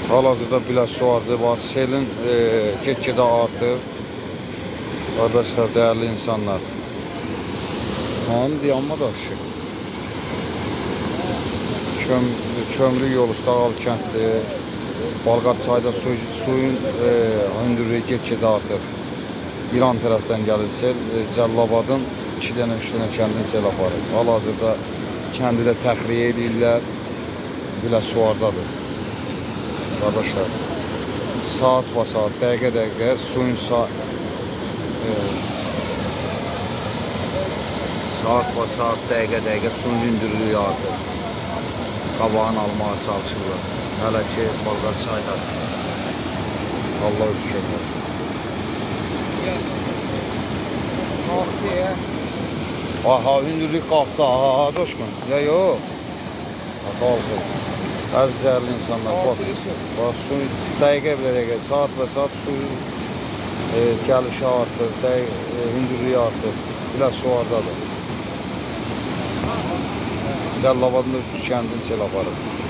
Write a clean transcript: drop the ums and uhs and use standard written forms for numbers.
Hal-hazırda biraz su vardı. Selin get-gedə artır. Qardaşlar, değerli insanlar. Tamam dayanma daşı. Kömrü yol üstü Ağal kəndli. Balqar çayda suyun hündürlüyü get-gedə artır. İran tərəfdən gəlir sel. Cəllabadın 2 dənə 3 dənə kəndin sel aparır. Hal-hazırda kəndi də təxliyə edirlər. Biraz su vardadır. Qardaşlar, saat va saat, dəqiqə suyun saat va saat, dəqiqə suyun hündürlüyü artır. Qabağını almağa çalışırlar. Hələ ki, Balqar çaydadır. Allah özgürlər. Qalxdı ya. Aha, hündürlük qalxdı. Aha, coşqun. Ya, yox. Qalxdı. Əziz dəyərli insanlar, bax, suyun dəqiqə, saat və saat suyun gəlişi artır, hündürlüyü artır. Biraz su vardadır. Cəllabadın da üst kəndin sel aparır.